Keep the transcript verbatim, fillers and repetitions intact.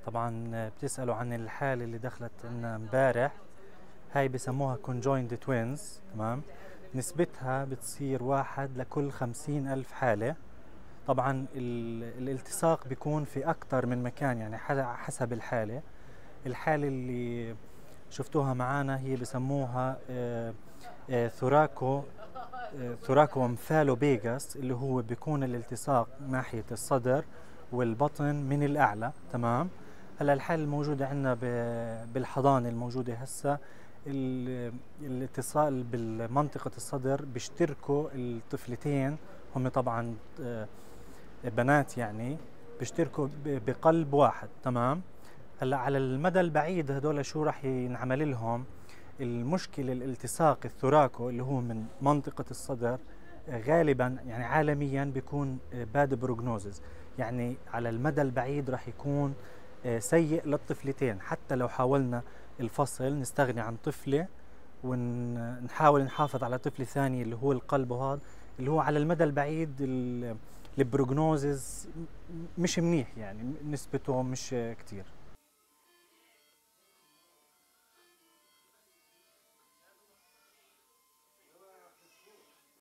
طبعا بتسألوا عن الحالة اللي دخلت لنا امبارح. هاي بسموها conjoined twins. تمام، نسبتها بتصير واحد لكل خمسين ألف حالة. طبعا الالتصاق بيكون في أكثر من مكان، يعني حسب الحالة. الحالة اللي شفتوها معانا هي بسموها آه، آه، ثوراكو آه، ثوراكو أمفالوبيغاس، اللي هو بيكون الالتصاق ناحية الصدر والبطن من الأعلى. تمام، هلا الحالة الموجودة عندنا بالحضانة الموجودة هسه، الاتصال بالمنطقة الصدر بيشتركوا الطفلتين، هم طبعا آه، بنات يعني، بيشتركوا بقلب واحد. تمام، هلا على المدى البعيد هذول شو راح ينعمل لهم؟ المشكلة الالتصاق الثوراكو اللي هو من منطقة الصدر غالبا يعني عالميا بيكون باد بروجنوزز، يعني على المدى البعيد راح يكون سيء للطفلتين. حتى لو حاولنا الفصل نستغني عن طفلة ونحاول نحافظ على طفل ثاني اللي هو القلب، وهذا اللي هو على المدى البعيد البروجنوزز مش منيح، يعني نسبته مش كتير.